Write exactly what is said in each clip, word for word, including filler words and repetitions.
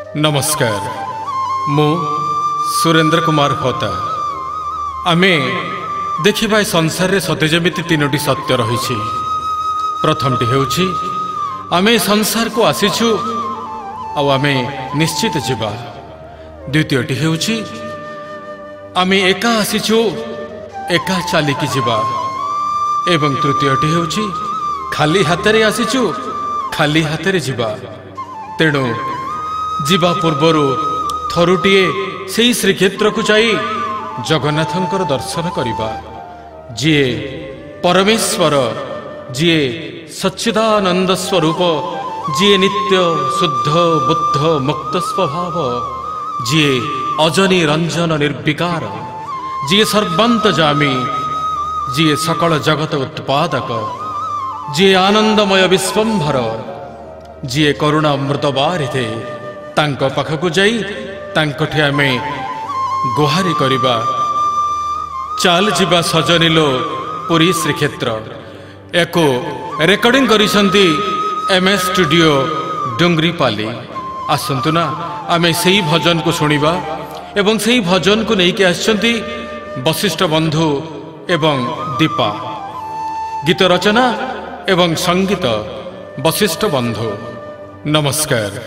नमस्कार मु सुरेंद्र कुमार होता आमे देखिबा संसार रे सते जेमिति तीनोटी सत्य रही। प्रथमटी हेउछि आमे संसार को आसीछु आ आमे निश्चित जीवा। द्वितीयटी हेउछि आमे एका आसीछु एका चालिकी जीवा। एवं तृतीयटी हेउछि खाली हाथरे आसीछु खाली हाथरे जीवा। तेणु जीवा पूर्वरु थरुटिए सेई श्रीक्षेत्र को जाई जगन्नाथंकर दर्शन करिबा। जिए परमेश्वर, जिए सच्चिदानंद स्वरूप, जिए नित्य शुद्ध बुद्ध मुक्त स्वभाव, जिए अजनी रंजन निर्विकार, जिए सर्वांतजामी, जिए सकल जगत उत्पादक, जिए आनंदमय विश्वंभर, जिए करुणा अमृत बारिधे, तांको पाखकु जाई तांकोठे आमे गुहारी करिबा। चाल जीवा सजनिलो पुरी श्रीक्षेत्र। एको रेकर्डिंग करिसंती एमएस स्टूडियो डुंगरीपाली। आसंतु ना आमे सेही भजन को सुनिबा एवं सेही भजन को नेकी आछंती वशिष्ठ बंधु एवं दीपा। गीत रचना एवं संगीत वशिष्ठ बंधु। नमस्कार।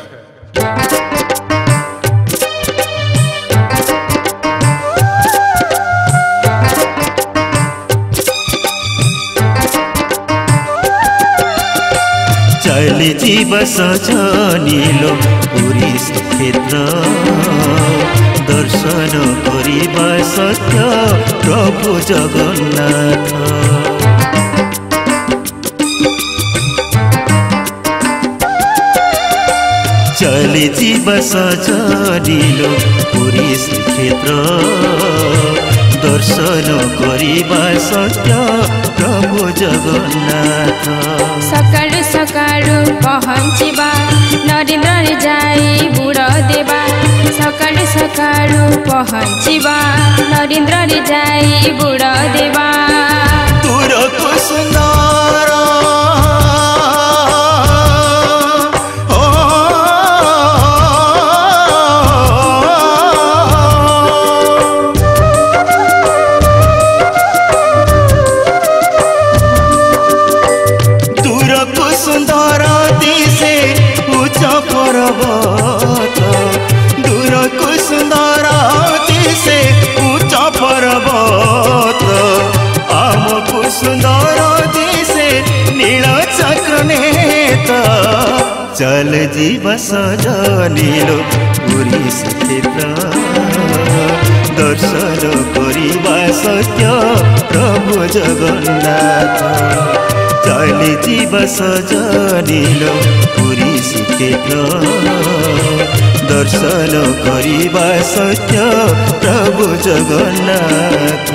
चली जीव सजनिलो पुरी श्रीक्षेत्र, दर्शन करिबा सत्य प्रभु जगन्नाथ। चली जीव सजनिलो पुरी श्रीक्षेत्र, दर्शन करिबा सत्य प्रभु जगन्नाथ। सकाळु सकाळु पहुँचवा नरेंद्र जाई बुड़ देवा। सकाळु सकाळु पहुँचवा नरेंद्र जाई बुड़ देवा। दूर को सुंदर सुंदर दिशे उच्च पर्वत, दूर को सुंदर दिशे उच्च पर्वत, आमको सुंदर दिशे नील चक्रनेत। चल जीव सजनिलो पुरी श्रीक्षेत्र, दर्शन करिबा सत्य प्रभु जगन्नाथ। चली जीव सजनिलो पुरी श्रीक्षेत्र, दर्शन करिबा सत्य प्रभु जगन्नाथ।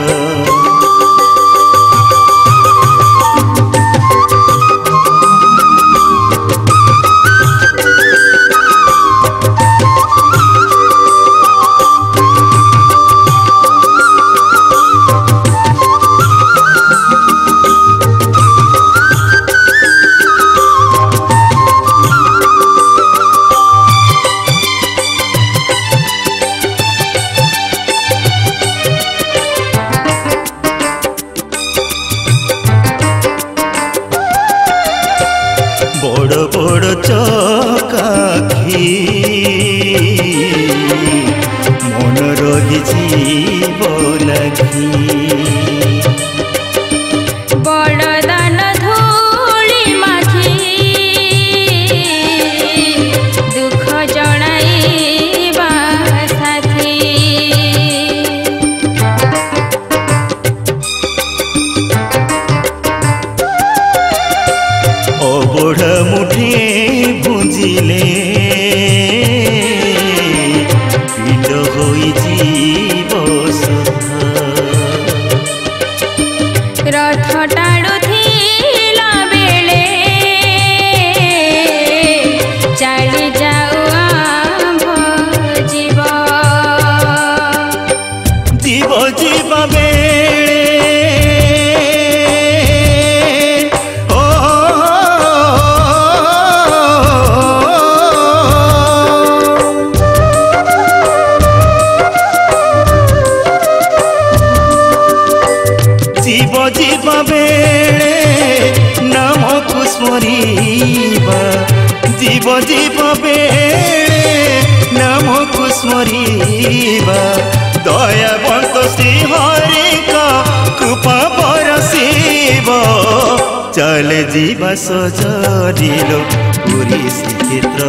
जीव बेले नामको स्मरिबा दयावंत श्री हरि का कृपा बरसिब चले जीवा सजरिलो पुरी श्रीक्षेत्र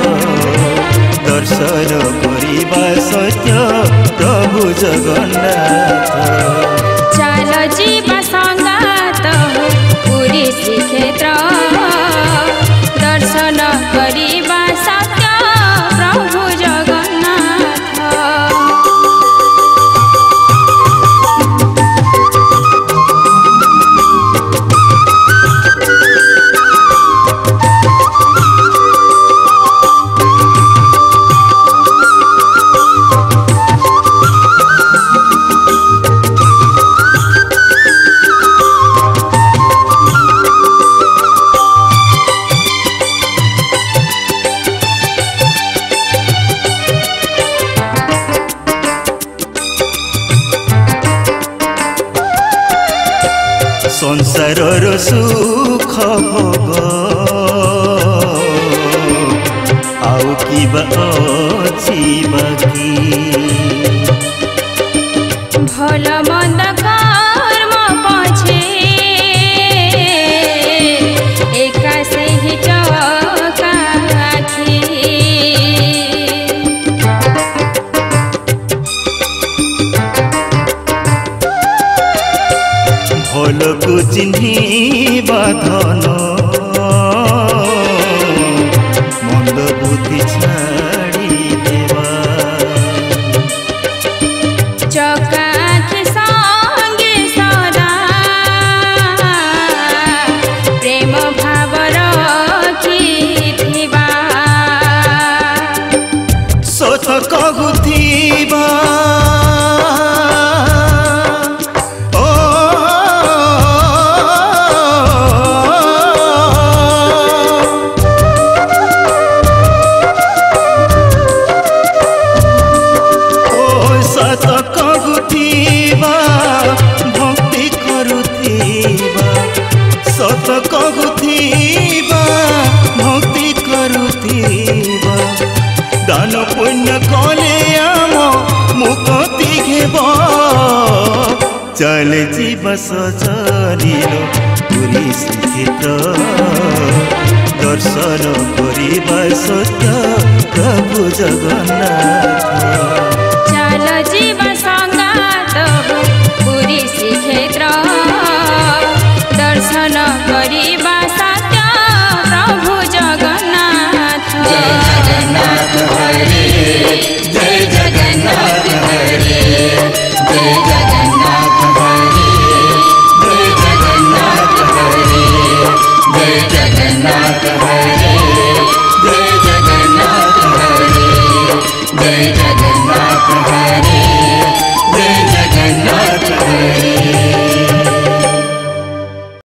दर्शन करिबा सत्य प्रभु जगन्नाथ चल जीवा संगात पुरी श्रीक्षेत्र दर्शन करिबा सत्य प्रभु जगन्नाथ संसारर सुख भोग आउ किबा अछि बाकी भल मंद कर्म पछे एका से ही चकाखी भल को चिन्ही बाधन मंद बुद्धि छाड़ी देवा चकाखी संगे सदा प्रेम भाव रखिथिबा सत कहुथिबा भक्ति करुथिबा सत कहुथिबा भक्ति करुथिबा दान पुण्य कले आम मुक्ति घेब चले जीवा सजरिलो पुरी श्रीक्षेत्र दर्शन करिबा सत्य प्रभु जगन्नाथ चल जीवा संगात पुरी श्रीक्षेत्र दर्शन करिबा सत्य प्रभु जगन्नाथ जय जगन्नाथ हरे जय जगन्नाथ हरे जय जगन्नाथ हरे जय जगन्नाथ हरे जय जगन्नाथ हरे